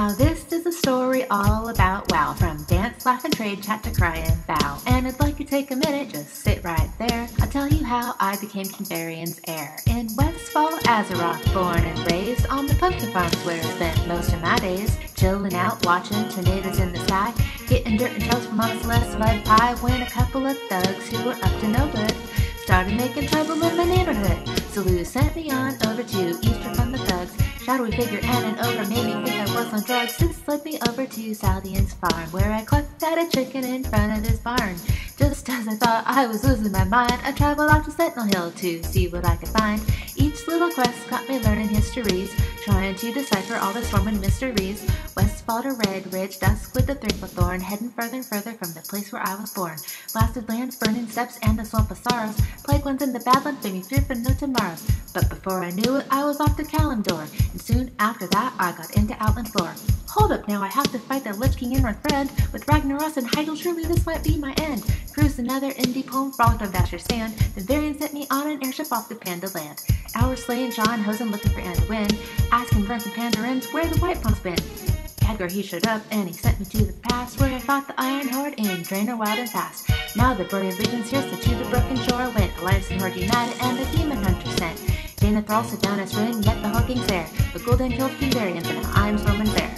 Now this is a story all about WoW, from dance, laugh, and trade, chat to cry and bow. And I'd like you to take a minute, just sit right there. I'll tell you how I became King Varian's heir. In Westfall, Azeroth, born and raised on the pumpkin farms where I spent most of my days. Chilling out, watching tornadoes in the sky, getting dirt and toast from Mama Celeste's mud pie, when a couple of thugs who were up to no good started making trouble in the neighborhood. So Lou sent me on over to Eastern from the thugs. Shadowy figure and an ogre made me think I was on drugs. This led me over to Saldian's farm, where I clucked at a chicken in front of his barn. Just as I thought I was losing my mind, I traveled off to Sentinel Hill to see what I could find. Each little quest got me learning histories, trying to decipher all the Stormwind mysteries. Westfall to Red Ridge, dusk with the Thorn, heading further and further from the place where I was born. Blasted lands, burning steppes, and the swamp of sorrows. Plague ones in the badlands made me fear for no tomorrows. But before I knew it, I was off to Kalimdor, and soon after that, I got into Outland Floor. Hold up now, I have to fight the Lich King in Northrend. With Ragnaros and Heigl, surely this might be my end. Cruised another indie poem, frolicked on Dasher Sand. Then Varian sent me on an airship off to Panda Land. Hours slaying Sean, Hosen looking for Anduin, asking Brent and Pandarins where the White Pump's been. Khadgar he showed up, and he sent me to the past, where I fought the Iron Horde in Draenor wild and fast. Now the Burning Legion's here, so to the broken shore I went. Alliance and Horde united, and the Demon Hunter sent. Dana Thrall sat down as ring, yet the Hawk King's there. The Golden killed King Varian, and now I'm Stormwind there.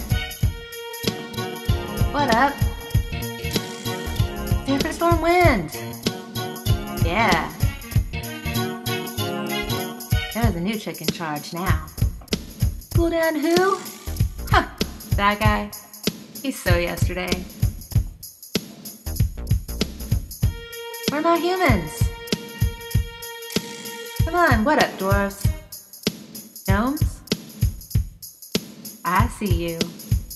What up? Here for Stormwind! Yeah. There's a new chick in charge now. Cooldown who? Huh, that guy. He's so yesterday. We're not humans. Come on, what up, dwarves? Gnomes? I see you.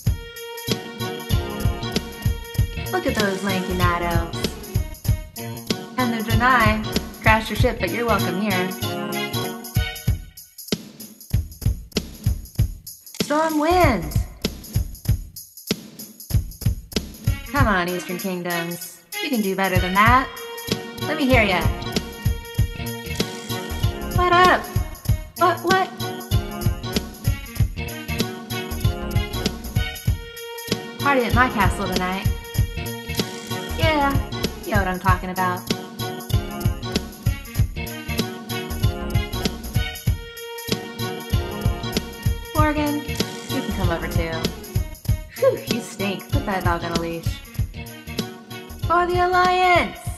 Look at those lanky night elves. And the Draenei crashed your ship, but you're welcome here. Stormwind! Come on, Eastern Kingdoms. You can do better than that. Let me hear ya. What up? What? Party at my castle tonight. Yeah, you know what I'm talking about. Morgan, you can come over too. Whew, you stink. Put that dog on a leash. For the Alliance!